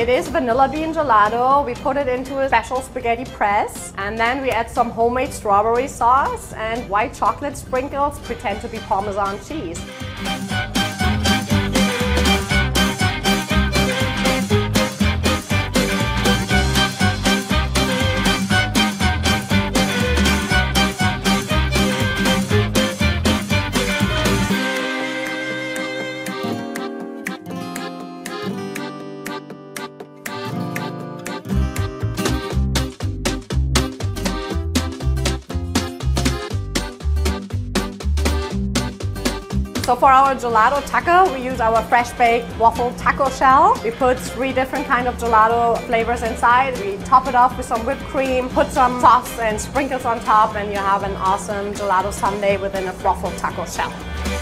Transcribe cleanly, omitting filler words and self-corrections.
It is vanilla bean gelato. We put it into a special spaghetti press, and then we add some homemade strawberry sauce and white chocolate sprinkles pretend to be Parmesan cheese. So for our gelato taco, we use our fresh baked waffle taco shell. We put 3 different kind of gelato flavors inside. We top it off with some whipped cream, put some sauce and sprinkles on top, and you have an awesome gelato sundae within a waffle taco shell.